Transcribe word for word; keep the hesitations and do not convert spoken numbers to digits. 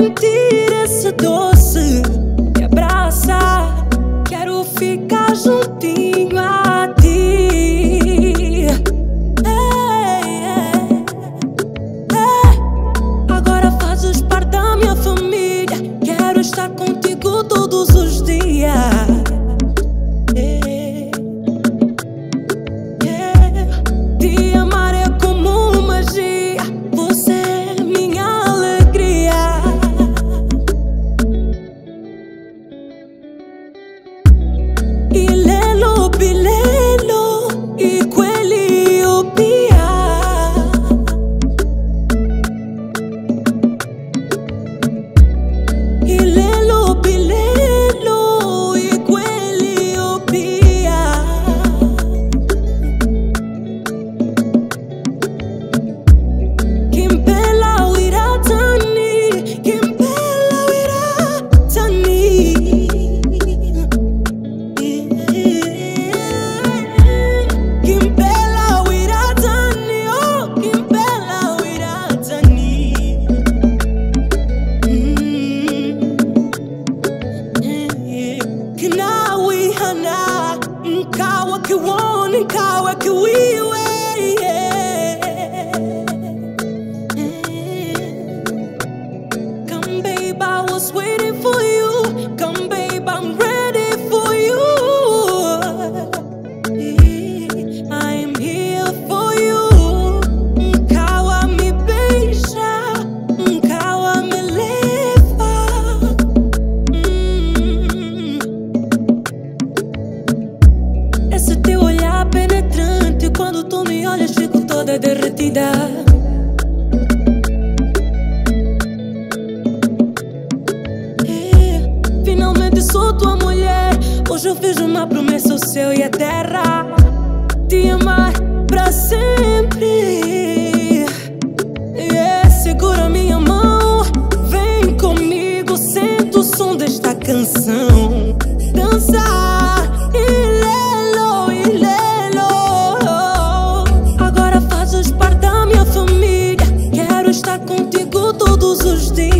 sentir esse doce me abraça. Quero ficar juntinho a ti. Ei, ei, ei. Agora fazes parte da minha família. Quero estar contigo todos os dias. Ei, ei. Te amar é como magia. Você é minha alegria. Ilelo, bilelo, e quelli opia. Ilelo, bilelo, e quelli opia. Kimpela wiratani, kimpela wiratani. Kimpela wiratani, oh, kimpela wiratani. Kinawi hana, nkawa kiwoni, nkawa kiwiwe. Come babe, I was waiting for you. Come babe, I'm ready for you. I am here for you. Nkawa me beija, nkawa me leva. Mm. Esse teu olhar penetrante, quando tu me olhas fico toda derretida. É, finalmente sou tua mulher. Hoje eu fiz uma promessa ao céu e à terra: te amar pra sempre. É, segura minha mão, vem comigo, senta o som desta canção. Dançar, ilelo, ilelo. Agora fazes parte da minha família. Quero estar contigo todos os dias.